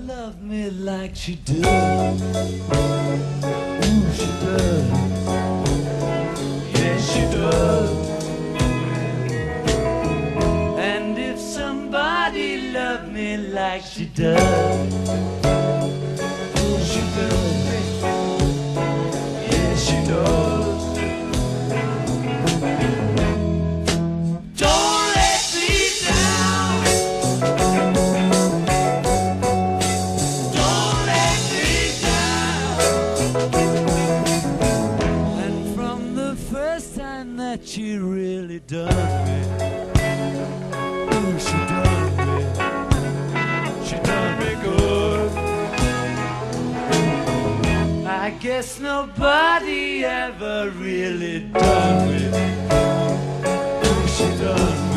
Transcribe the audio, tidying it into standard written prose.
love me like she does. Ooh, she does. Yes, she does. And if somebody loved me like she does, ooh, she does. Yes, she does. She really done me. Ooh, she done me. She done me good. I guess nobody ever really done me. Ooh, she done me.